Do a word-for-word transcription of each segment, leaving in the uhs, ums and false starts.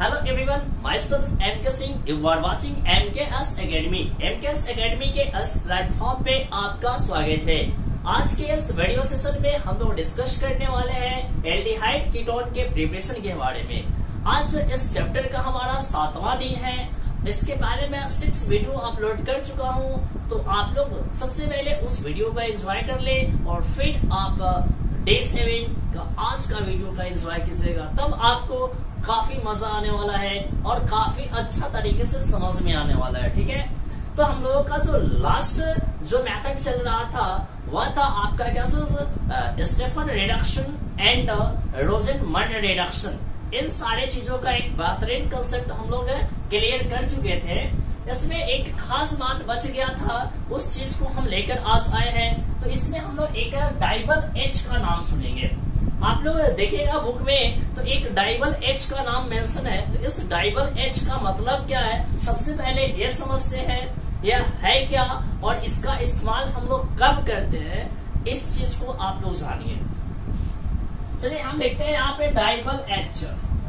Hello everyone, myself M K Singh. You are watching M K S Academy. M K S Academy के इस platform पे आपका स्वागत है। आज के इस वीडियो सेशन में हम लोग डिस्कस करने वाले हैं एल्डिहाइड कीटोन के प्रिपरेशन के बारे में। आज इस चैप्टर का हमारा सातवां दिन है। इसके बारे में सिक्स वीडियो अपलोड कर चुका हूँ, तो आप लोग सबसे पहले उस वीडियो का एंजॉय कर ले और फिर आप डे सेवन का आज का वीडियो का एंजॉय कीजिएगा। तब आपको काफी मजा आने वाला है और काफी अच्छा तरीके से समझ में आने वाला है। ठीक है, तो हम लोगों का जो लास्ट जो मेथड चल रहा था वह था आपका क्या Stephen reduction and Rosenmund reduction. इन सारे चीजों का एक बेहतरीन कंसेप्ट हम लोग क्लियर कर चुके थे। इसमें एक खास बात बच गया था, उस चीज को हम लेकर आज आए हैं। तो इसमें हम लोग एक डाइबल एच का नाम सुनेंगे। आप लोग देखिएगा बुक में तो एक डाइबल एच का नाम मेंशन है। तो इस डाइबल एच का मतलब क्या है, सबसे पहले ये समझते हैं यह है क्या और इसका इस्तेमाल हम लोग कब करते हैं, इस चीज को आप लोग जानिए। चलिए हम देखते हैं यहाँ पे डाइबल एच।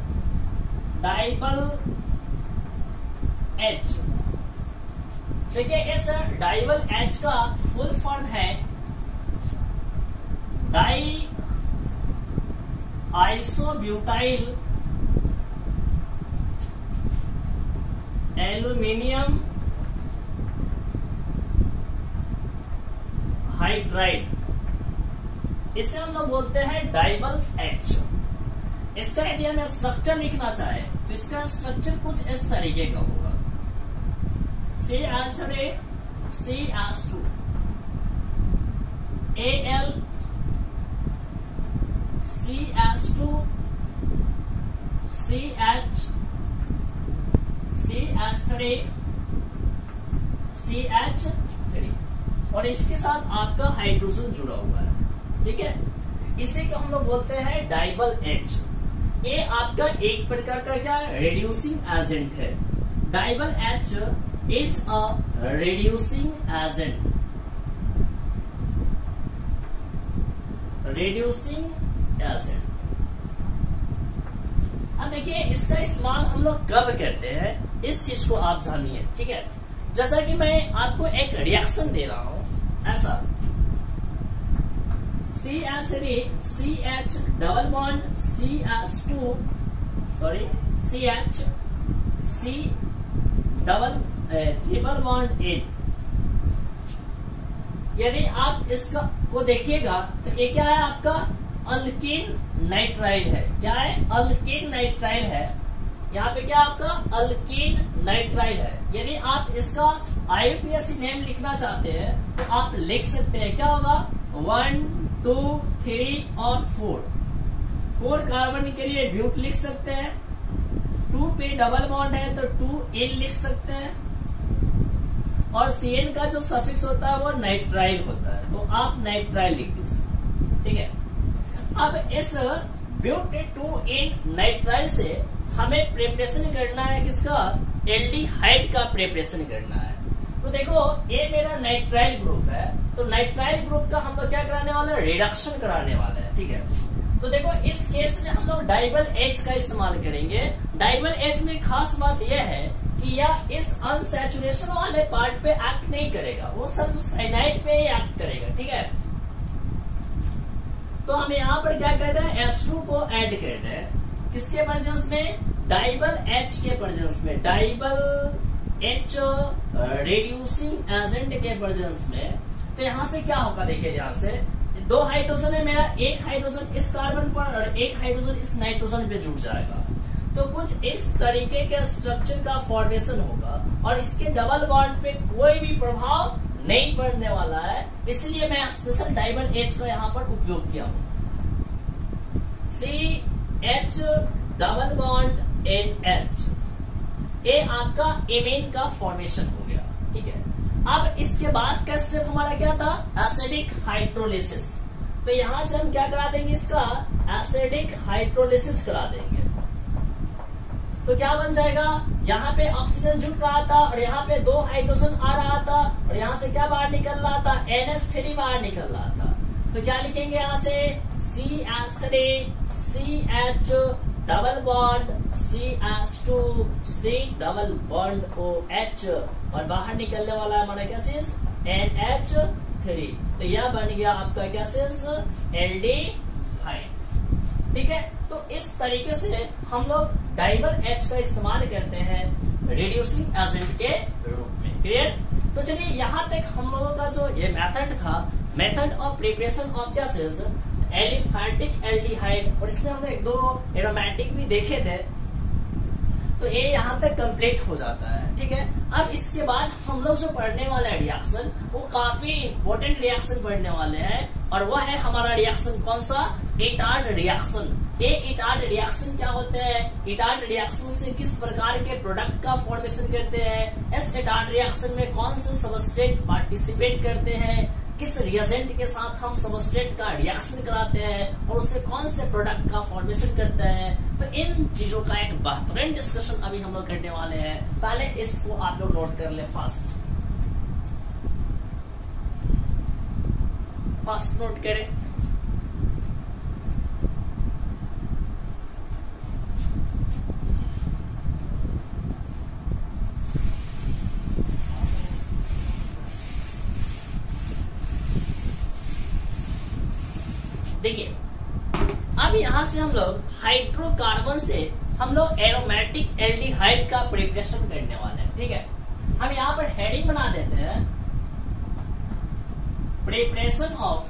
डाइबल एच देखिए, इस डाइबल एच का फुल फॉर्म है डाई आइसोब्यूटाइल एल्यूमिनियम हाइड्राइड। इसे हम लोग बोलते हैं डाइबल एच। इसका यदि हमें स्ट्रक्चर लिखना चाहे तो इसका स्ट्रक्चर कुछ इस तरीके का होगा। C S three C S two A L C H two C H C H three C H three और इसके साथ आपका हाइड्रोजन जुड़ा हुआ है। ठीक है, इसे को हम लोग बोलते हैं डाइबल एच। ये आपका एक प्रकार का क्या रिड्यूसिंग एजेंट है। DIBAL H is a reducing agent. Reducing agent. अब देखिए इसका इस्तेमाल हम लोग कब करते हैं, इस चीज को आप जानिए। ठीक है, जैसा कि मैं आपको एक रिएक्शन दे रहा हूं, ऐसा C H three C H double bond C H two sorry C H C double triple bond N. यदि आप इसका को देखिएगा तो ये क्या है, आपका अल्केन नाइट्राइल है। क्या है, अल्केन नाइट्राइल है। यहाँ पे क्या आपका अल्केन नाइट्राइल है। यदि आप इसका I U P A C name लिखना चाहते हैं तो आप लिख सकते हैं। क्या होगा, वन टू थ्री और फोर। फोर कार्बन के लिए ब्यूट लिख सकते हैं। टू पे डबल बॉन्ड है तो टू एन लिख सकते हैं और सी एन का जो सफिक्स होता है वो नाइट्राइल होता है, तो आप नाइट्राइल लिख दीजिए। ठीक है, अब इस ब्यूट टू एन नाइट्राइल से हमें प्रिपरेशन करना है किसका, एल्डिहाइड का प्रिपरेशन करना है। तो देखो ये मेरा नाइट्राइल ग्रुप है, तो नाइट्राइल ग्रुप का हम लोग क्या कराने वाले हैं, रिडक्शन कराने वाले हैं। ठीक है, तो देखो इस केस में हम लोग डाइबल एच का इस्तेमाल करेंगे। डाइबल एच में खास बात यह है कि यह इस अनसैचुरेशन वाले पार्ट पे एक्ट नहीं करेगा, वो सिर्फ साइनाइड पे ही एक्ट करेगा। ठीक है, तो हम यहाँ पर क्या कर रहे हैं, एच टू को ऐड कर रहे हैं किसके प्रेजेंस में, डाइबल एच के प्रेजेंस में। डाइबल एच रिड्यूसिंग एजेंट के प्रेजेंस में। तो यहाँ से क्या होगा, देखिए यहाँ से दो हाइड्रोजन है मेरा, एक हाइड्रोजन इस कार्बन पर और एक हाइड्रोजन इस नाइट्रोजन पे जुड़ जाएगा। तो कुछ इस तरीके के स्ट्रक्चर का फॉर्मेशन होगा और इसके डबल बॉन्ड पे कोई भी प्रभाव नहीं पड़ने वाला है, इसलिए मैं स्पेशल डाइबल एच का यहाँ पर उपयोग किया हूँ। C H double bond N H, ये आपका एमेन का फॉर्मेशन हो गया। ठीक है, अब इसके बाद का स्टेप हमारा क्या था, एसिडिक हाइड्रोलिसिस। तो यहां से हम क्या करा देंगे, इसका एसिडिक हाइड्रोलिसिस करा देंगे। तो क्या बन जाएगा, यहाँ पे ऑक्सीजन जुट रहा था और यहाँ पे दो हाइड्रोजन आ रहा था और यहाँ से क्या बाहर निकल रहा था, एन एच थ्री बाहर निकल रहा था। तो क्या लिखेंगे यहाँ से, C H three C H double bond C S two C double bond O H और बाहर निकलने वाला है हमारा क्या चीज एन एच थ्री। तो यह बन गया आपका क्या चीज एल्डिहाइड। ठीक है, तो इस तरीके से हम लोग डाइमर एच का इस्तेमाल करते हैं रिड्यूसिंग एजेंट के रूप में। क्लियर? तो चलिए यहाँ तक हम लोगों का जो ये मेथड था, method of preparation of gases aliphatic aldehyde, और इसमें हमने एक दो एरोमेटिक भी देखे थे, तो ये यहाँ तक कंप्लीट हो जाता है। ठीक है, अब इसके बाद हम लोग जो पढ़ने वाले हैं रिएक्शन, वो काफी इंपॉर्टेंट रिएक्शन पढ़ने वाले हैं, और वह है हमारा रिएक्शन कौन सा, इटार्ड रिएक्शन। ये इटार्ड रिएक्शन क्या होते हैं, इटार्ड रिएक्शन से किस प्रकार के प्रोडक्ट का फॉर्मेशन करते हैं, इस इटार्ड रिएक्शन में कौन से सबस्ट्रेट पार्टिसिपेट करते हैं, किस रिएजेंट के साथ हम सबस्ट्रेट का रिएक्शन कराते हैं और उससे कौन से प्रोडक्ट का फॉर्मेशन करते हैं। तो इन चीजों का एक बेहतरीन डिस्कशन अभी हम लोग करने वाले हैं। पहले इसको आप लोग नोट कर ले, फास्ट फास्ट नोट करें। देखिए, अब यहां से हम लोग हाइड्रोकार्बन से हम लोग एरोमेटिक एल्डिहाइड का प्रिपरेशन करने वाले हैं। ठीक है, हम यहां पर हेडिंग बना देते हैं preparation of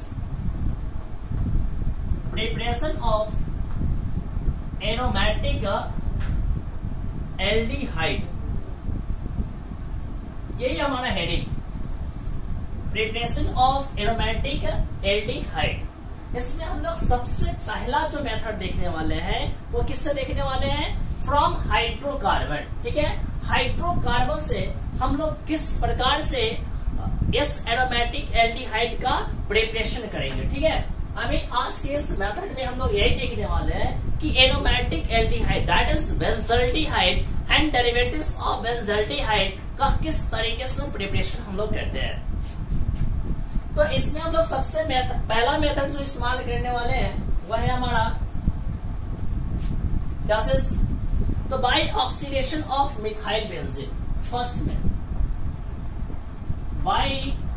preparation of aromatic aldehyde, यही हमारा heading, preparation of aromatic aldehyde. इसमें हम लोग सबसे पहला जो मेथड देखने वाले हैं वो किससे देखने वाले हैं, फ्रॉम हाइड्रोकार्बन। ठीक है, हाइड्रोकार्बन से हम लोग किस प्रकार से इस एरोमेटिक एल्डिहाइड का प्रिपरेशन करेंगे। ठीक है, अभी आज के इस मेथड में हम लोग यही देखने वाले हैं कि aromatic aldehyde that is benzaldehyde and derivatives of benzaldehyde का किस तरीके से प्रिपरेशन हम लोग करते हैं। तो इसमें हम लोग सबसे मेथड, पहला मेथड जो इस्तेमाल करने वाले हैं वह है हमारा गैसेस, तो by oxidation of methyl benzene. First में by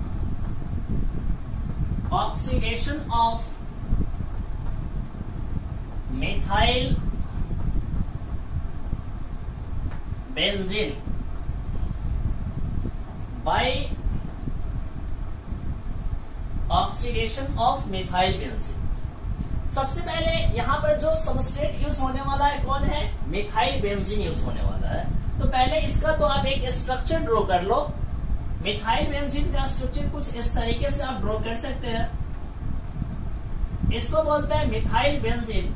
oxidation of methyl benzene by oxidation of methyl benzene. सबसे पहले यहाँ पर जो सबस्ट्रेट यूज होने वाला है कौन है, मिथाइल बेंजीन यूज होने वाला है। तो पहले इसका तो आप एक स्ट्रक्चर ड्रॉ कर लो। मिथाइल बेंजीन का स्ट्रक्चर कुछ इस तरीके से आप ड्रॉ कर सकते हैं। इसको बोलते हैं मिथाइल बेंजीन,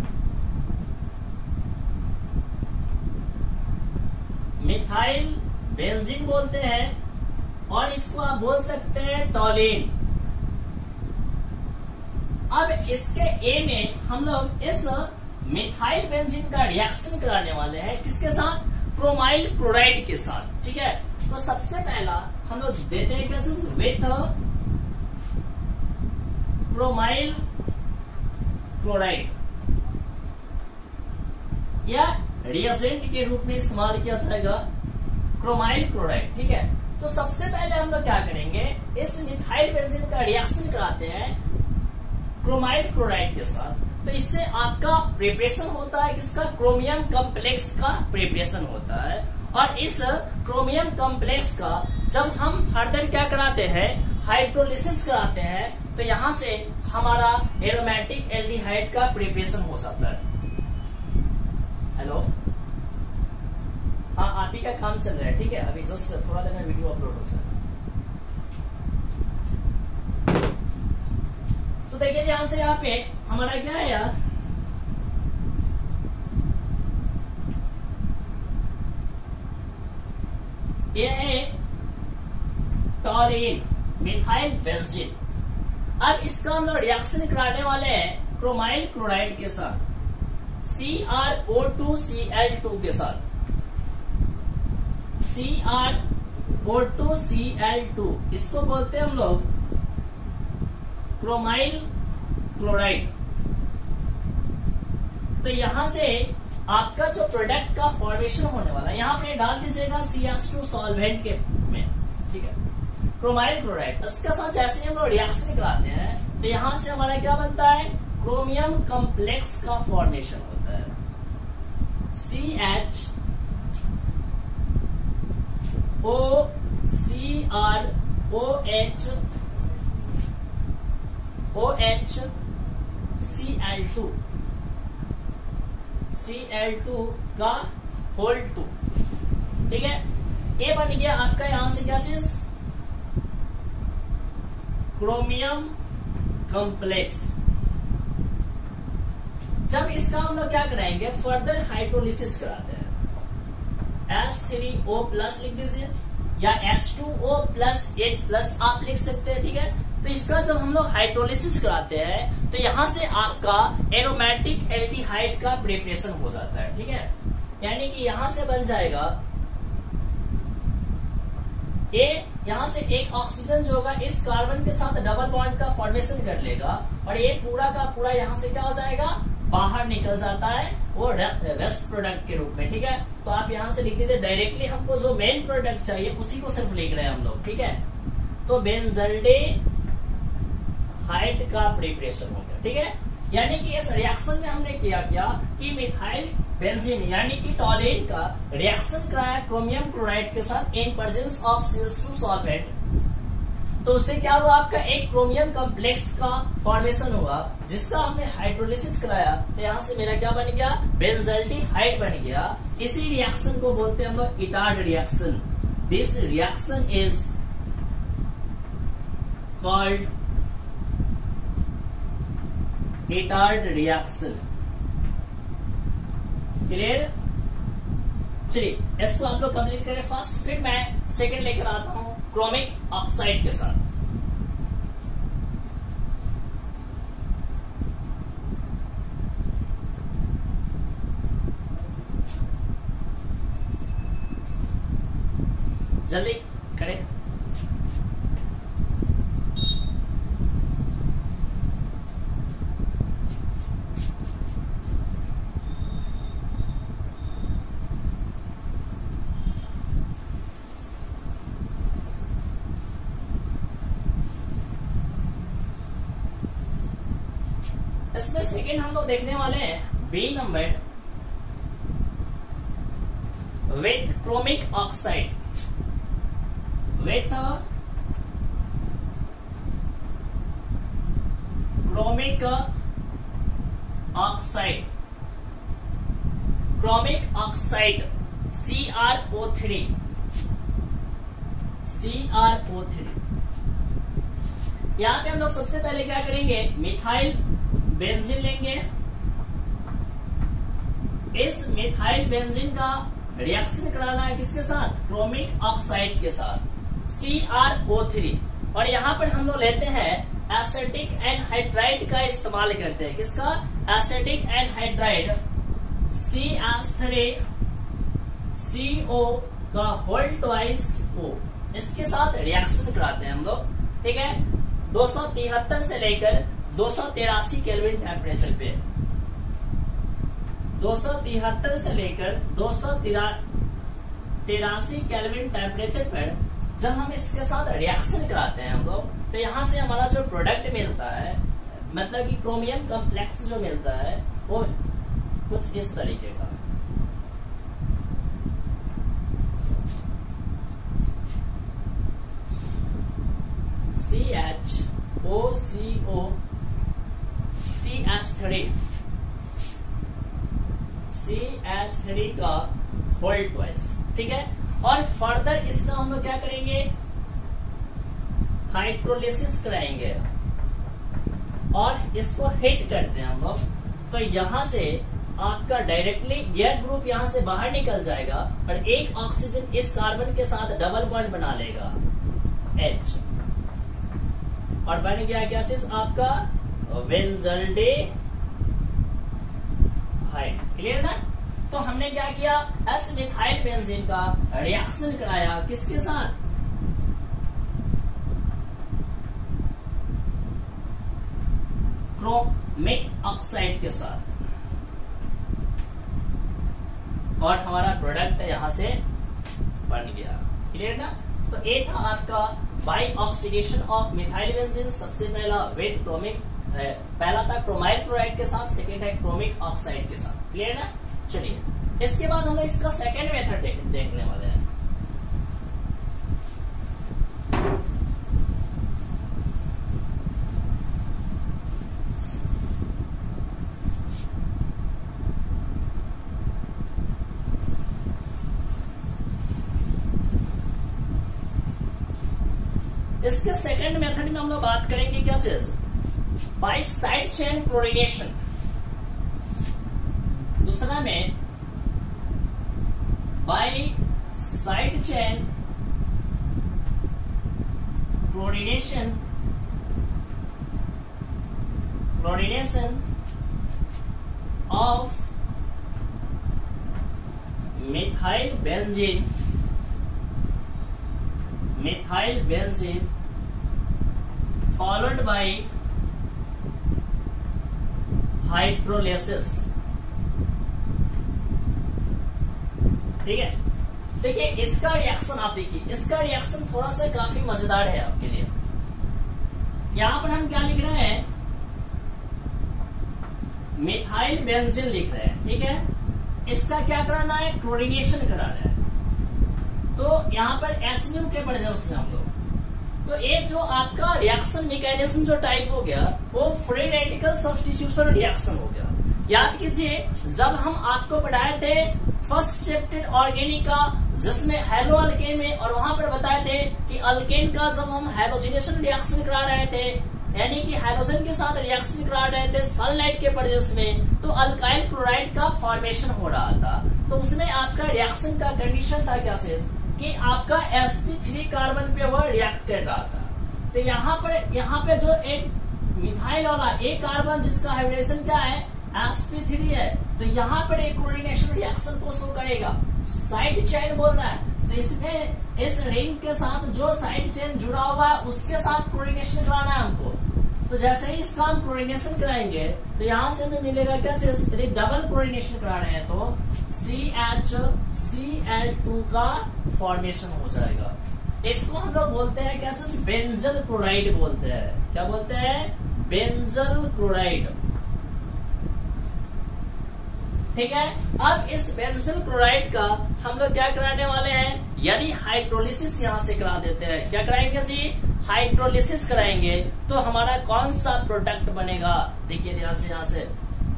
मिथाइल बेंजीन बोलते हैं, और इसको आप बोल सकते हैं टॉलिन। अब इसके ए में हम लोग इस मिथाइल बेंजीन का रिएक्शन कराने वाले हैं, किसके साथ, क्रोमाइल क्लोराइड के साथ। ठीक है, तो सबसे पहला हम लोग देते हैं कैसे, विथ क्रोमाइल क्लोराइड, या रिएजेंट के रूप में इस्तेमाल किया जाएगा क्रोमाइल क्लोराइड। ठीक है, तो सबसे पहले हम लोग क्या करेंगे, इस मिथाइल बेंजीन का रिएक्शन कराते हैं क्रोमाइल क्लोराइड के साथ। तो इससे आपका प्रिपरेशन होता है किसका, क्रोमियम कॉम्प्लेक्स का प्रिपरेशन होता है। और इस क्रोमियम कॉम्प्लेक्स का जब हम फर्दर क्या कराते हैं, हाइड्रोलिसिस कराते हैं, तो यहाँ से हमारा एरोमेटिक एल्डिहाइड का प्रिपरेशन हो सकता है। हेलो, हाँ, आप ही का काम चल रहा है। ठीक है, अभी जस्ट थोड़ा देर में वीडियो अपलोड हो सकता है। तो देखिए यहां से यहाँ पे हमारा क्या है यार, ये है टॉलिन मिथाइल बेंजीन। अब इसका हम लोग रिएक्शन कराने वाले हैं क्रोमाइल क्लोराइड के साथ, C R O two C L two के साथ, C R O two C L two, इसको बोलते हैं हम लोग क्रोमाइल क्लोराइड। तो यहां से आपका जो प्रोडक्ट का फॉर्मेशन होने वाला है, यहाँ पे डाल दीजिएगा सी एच टू सॉल्वेंट के में, ठीक है, क्रोमाइल क्लोराइड। इसके साथ जैसे हम लोग रिएक्शन कराते हैं तो यहां से हमारा क्या बनता है, क्रोमियम कॉम्प्लेक्स का फॉर्मेशन होता है। C H O C R O H O H C L two C L two का होल टू, ठीक है। ये बन गया आपका यहां से क्या चीज, क्रोमियम कॉम्प्लेक्स। जब इसका हम लोग क्या कराएंगे, फर्दर हाइड्रोलिसिस कराते हैं। एच थ्री ओ प्लस लिख दीजिए या H two O plus H plus आप लिख सकते हैं, ठीक है। तो इसका जब हम लोग हाइड्रोलिसिस कराते हैं तो यहां से आपका एरोमेटिक एल्डिहाइड का प्रिपरेशन हो जाता है, ठीक है। यानी कि यहां से बन जाएगा ये, यहां से एक ऑक्सीजन जो होगा इस कार्बन के साथ डबल बॉन्ड का फॉर्मेशन कर लेगा और ये पूरा का पूरा यहां से क्या हो जाएगा, बाहर निकल जाता है वो वेस्ट प्रोडक्ट के रूप में, ठीक है। तो आप यहां से लिख दीजिए डायरेक्टली, हमको जो मेन प्रोडक्ट चाहिए उसी को सिर्फ लिख रहे हैं हम लोग, ठीक है। तो बेंजल्डेहाइड का प्रिपरेशन हो गया, ठीक है। यानी कि इस रिएक्शन में हमने किया क्या कि मिथाइल बेंजीन यानी कि टॉलेन का रिएक्शन कराया क्रोमियम क्लोराइड के साथ in presence of C H two solvent. तो उससे क्या हुआ, आपका एक क्रोमियम कॉम्प्लेक्स का फॉर्मेशन हुआ जिसका हमने हाइड्रोलिसिस कराया। तो यहां से मेरा क्या बन गया, बेंजल्डिहाइड बन गया। इसी रिएक्शन को बोलते हैं हम लोग Etard reaction. This reaction is called Etard reaction. Clear? चलिए इसको हम लोग कंप्लीट करें फर्स्ट, फिर मैं सेकंड लेकर आता हूं क्रोमिक ऑक्साइड के साथ। जल्दी करें। इसमें सेकेंड हम लोग देखने वाले हैं B number with chromic oxide, with chromic oxide, chromic oxide C R O three, C R O three. यहां पे हम लोग सबसे पहले क्या करेंगे, मिथाइल बेंजीन लेंगे। इस मिथाइल बेंजीन का रिएक्शन कराना है किसके साथ, क्रोमिक ऑक्साइड के साथ, सी आर ओ थ्री। और यहां पर हम लोग लेते हैं एसिटिक एनहाइड्राइड का इस्तेमाल करते हैं। किसका, acetic anhydride C H three C O का होल ट्वाइस ओ, इसके साथ रिएक्शन कराते हैं हम लोग, ठीक है। दो सौ तिहत्तर से लेकर दो सौ तिरासी केल्विन टेम्परेचर पे, दो सौ तिहत्तर से लेकर दो सौ तिरासी केल्विन टेम्परेचर पर जब हम इसके साथ रिएक्शन कराते हैं हम लोग, तो यहां से हमारा जो प्रोडक्ट मिलता है, मतलब कि क्रोमियम कॉम्प्लेक्स जो मिलता है वो कुछ इस तरीके का। C H O C O C H three, C H three का होल ट्वाइस, ठीक है। और फर्दर इसका हम लोग क्या करेंगे, हाइड्रोलिसिस कराएंगे और इसको हिट करते हैं हम लोग। तो यहां से आपका डायरेक्टली यह ग्रुप यहां से बाहर निकल जाएगा और एक ऑक्सीजन इस कार्बन के साथ डबल बॉन्ड बना लेगा H, और बन गया क्या चीज आपका, बेंजल्डेहाइड। क्लियर ना? तो हमने क्या किया, एस मिथाइल बेंजीन का रिएक्शन कराया किसके साथ, क्रोमिक ऑक्साइड के साथ। और हमारा प्रोडक्ट यहाँ से बन गया। क्लियर ना? तो ये था आपका by oxidation of methyl benzene. सबसे पहला विद क्रोमिक, पहला था क्रोमाइल क्लोराइड के साथ, सेकेंड है क्रोमिक ऑक्साइड के साथ। क्लियर ना? चलिए इसके बाद हम लोग इसका सेकेंड मेथड देख, देखने वाले हैं। इसके सेकंड मेथड में हम लोग बात करेंगे क्या से बाई साइड चेन क्लोरीनेशन। दूसरा में by side chain chlorination chlorination of methyl benzene methyl benzene followed by hydrolysis। ठीक है, देखिए इसका रिएक्शन आप देखिए, इसका रिएक्शन थोड़ा सा काफी मजेदार है आपके लिए। यहां पर हम क्या लिख रहे हैं, मिथाइल बेंजीन लिख रहे हैं। ठीक है, इसका क्या कराना है, क्लोरीनेशन कराना है। तो यहां पर एच के प्रेजेंस में हम लोग, तो ये जो आपका रिएक्शन मैकेनिज्म जो टाइप हो गया वो फ्री रेडिकल सब्स्टिट्यूशन रिएक्शन हो गया। याद कीजिए जब हम आपको पढ़ाए थे फर्स्ट चैप्टर ऑर्गेनिक का, जिसमें हैलो अल्केन में, और वहां पर बताए थे कि अल्केन का जब हम हैलोजिनेशन रिएक्शन करा रहे थे, यानी कि हाइड्रोजन के साथ रिएक्शन करा रहे थे सनलाइट के प्रेजेंस में, तो अल्काइल क्लोराइड का फॉर्मेशन हो रहा था। तो उसमें आपका रिएक्शन का कंडीशन था क्या से कि आपका एस पी थ्री कार्बन पे वह रिएक्ट कर रहा था। तो यहाँ पर यहाँ पे जो एक मिथाइल वाला एक कार्बन जिसका हाइब्रिडेशन क्या है, एस पी थ्री है, तो यहाँ पर एक क्लोरीनेशन रिएक्शन को शो करेगा। साइड चेन बोल रहा है, तो इसमें इस रिंग के साथ जो साइड चेन जुड़ा हुआ है उसके साथ क्लोरीनेशन कराना है हमको। तो जैसे ही इसका हम क्लोरीनेशन कराएंगे तो यहाँ से हमें मिलेगा क्या चीज, यदि डबल क्लोरीनेशन करा रहे हैं तो C H C L two का फॉर्मेशन हो जाएगा। इसको हम लोग बोलते हैं क्या चीज, बेंजल क्लोराइड बोलते हैं। क्या बोलते हैं, बेंजल क्लोराइड। ठीक है, अब इस बेंजल क्लोराइड का हम लोग क्या कराने वाले हैं, यदि हाइड्रोलिसिस यहाँ से करा देते हैं, क्या कराएंगे जी, हाइड्रोलिसिस कराएंगे, तो हमारा कौन सा प्रोडक्ट बनेगा, देखिए ध्यान से, यहाँ से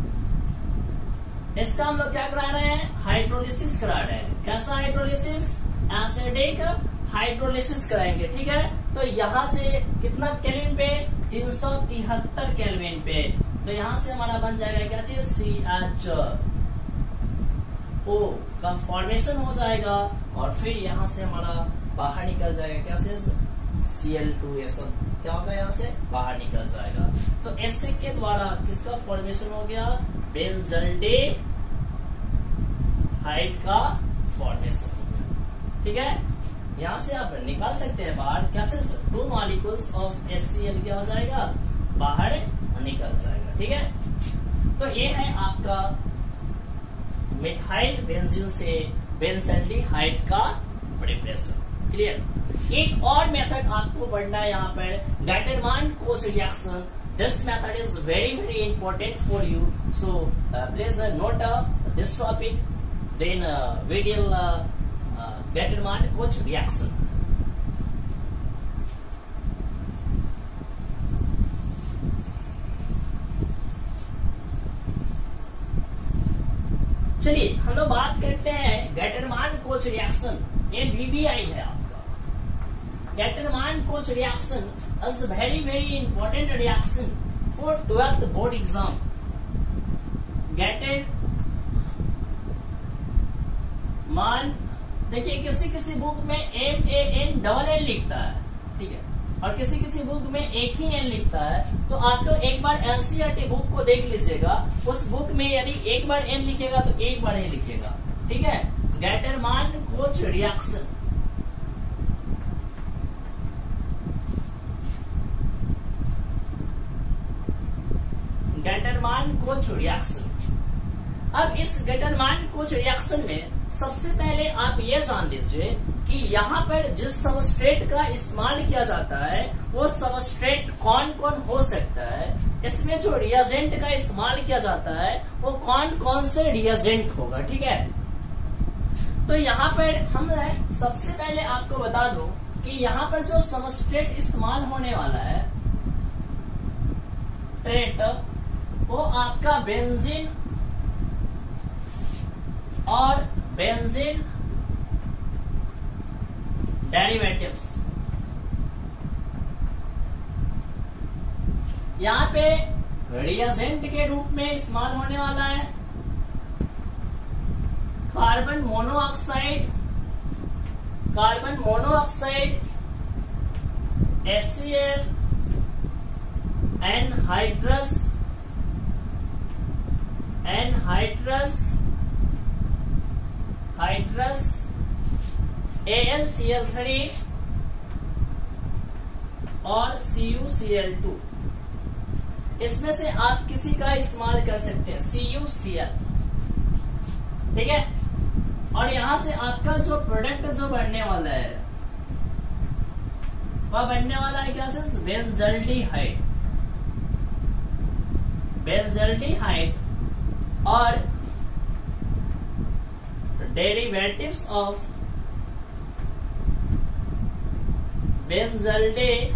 इसका हम लोग क्या करा रहे हैं, हाइड्रोलिसिस करा रहे हैं। कैसा हाइड्रोलिसिस, एसिडिक हाइड्रोलिसिस कराएंगे। ठीक है, तो यहाँ से कितना केल्विन पे, तीन सौ तिहत्तर केल्विन पे, तो यहाँ से हमारा बन जाएगा क्या चीज, सी एच ओ का फॉर्मेशन हो जाएगा, और फिर यहाँ से हमारा बाहर निकल जाएगा क्या चीज, सी एल टू, ये सब क्या होगा यहाँ से बाहर निकल जाएगा। तो ऐसे के द्वारा किसका फॉर्मेशन हो गया, बेंजल्डे हाइड का फॉर्मेशन। ठीक है, यहाँ से आप निकाल सकते हैं बाहर क्या से, two molecules of H C L क्या हो जाएगा, बाहर निकल जाएगा। ठीक है, तो ये है आपका मिथाइल बेंजीन से बेंजल्डिहाइड का प्रिपरेशन। क्लियर। एक और मेथड आपको पढ़ना है यहाँ पर, Gattermann Koch reaction. This method is very very important for you. So uh, please uh, note uh, this topic. Then uh, we will uh, uh, Gaiterman-Koch reaction. चलिए हम लोग बात करते हैं गाइटरमान-कोच रिएक्शन। ये वी वी आई है आपका। Gattermann Koch reaction is very very important reaction for twelfth board exam. Gated मान देखिए, किसी किसी बुक में M A N double N लिखता है, ठीक है, और किसी किसी बुक में एक ही एन लिखता है। तो आप लोग एक बार एनसीईआरटी बुक को देख लीजिएगा, उस बुक में यदि एक बार एन लिखेगा तो एक बार एन लिखेगा। ठीक है, गाइटरमान-कोच रिएक्शन। गाइटरमान-कोच रिएक्शन अब इस गेटरमान कोच रिएक्शन में सबसे पहले आप ये जान लीजिए कि यहाँ पर जिस सबस्ट्रेट का इस्तेमाल किया जाता है वो सबस्ट्रेट कौन कौन हो सकता है, इसमें जो रिएजेंट का इस्तेमाल किया जाता है वो कौन कौन से रिएजेंट होगा। ठीक है, तो यहाँ पर हम सबसे पहले आपको बता दूं कि यहाँ पर जो सबस्ट्रेट इस्तेमाल होने वाला है ट्रेट, वो आपका बेंजीन और बेंजीन डेरिवेटिव्स। यहाँ पे रिएजेंट के रूप में इस्तेमाल होने वाला है carbon monoxide, carbon monoxide, HCl, anhydrous, anhydrous, hydrous, A L C L three और C U C L two. इसमें से आप किसी का इस्तेमाल कर सकते हैं, सी यू सी एल। ठीक है, और यहां से आपका जो प्रोडक्ट जो बनने वाला है वह बनने वाला है क्या सर, बेंजल्डिहाइड, बेंजल्डिहाइड और डेरिवेटिव्स ऑफ बेंजल्डिहाइड।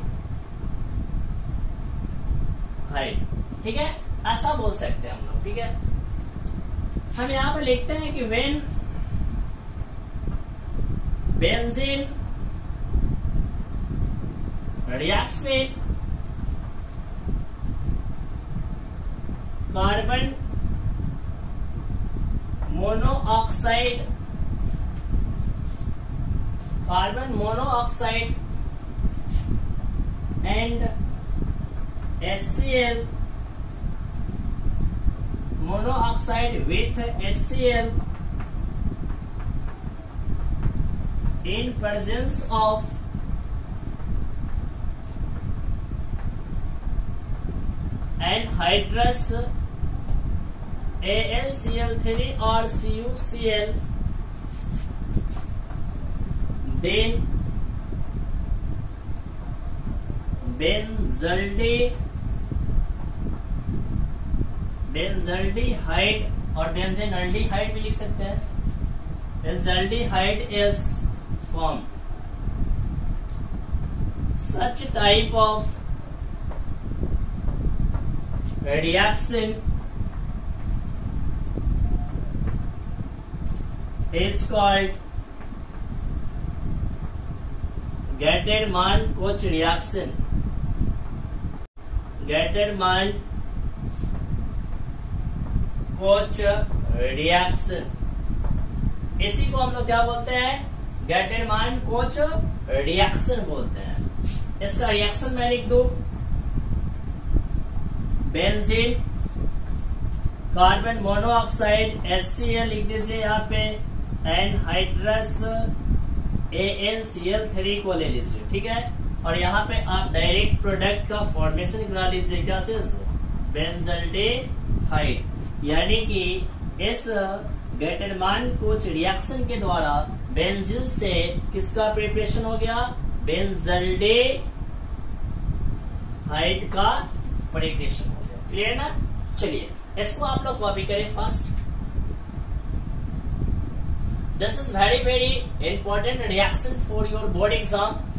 ठीक है, ऐसा बोल सकते हैं हम लोग। ठीक है, हम यहां पर लिखते हैं कि when benzene reacts with carbon monoxide, carbon monoxide and HCl monoxide with HCl in presence of anhydrous, A L C L three और C U C L, then बेंजल्डी बेंजल्डिहाइड और बेंजीनल्डिहाइड भी लिख सकते हैं। Benzaldehyde is form. Such type of reaction is called Getterman-Koch reaction. Getterman-Koch reaction, इसी को हम लोग क्या बोलते हैं, गेटरमान-कोच रिएक्शन बोलते हैं। इसका रिएक्शन मैं लिख दूं, benzene, carbon monoxide, H C L लिख दीजिए यहाँ पे, anhydrous, A N C L three को ले लीजिए। ठीक है, और यहाँ पे आप डायरेक्ट प्रोडक्ट का फॉर्मेशन करा लीजिए, क्या से बेंजल्डिहाइड, यानी कि इस गेटरमान-कोच रिएक्शन के द्वारा बेंजीन से किसका प्रिपरेशन हो गया, बेंजल्डिहाइड का प्रिपरेशन। क्लियर ना? चलिए इसको आप लोग कॉपी करें first. This is very very important reaction for your board exam.